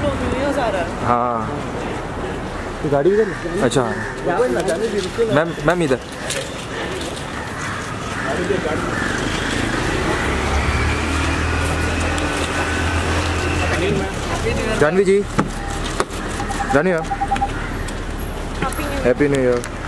हाँ गाड़ी इधर। अच्छा मैम इधर। Janhvi ji, Janhvi ma'am, happy new year.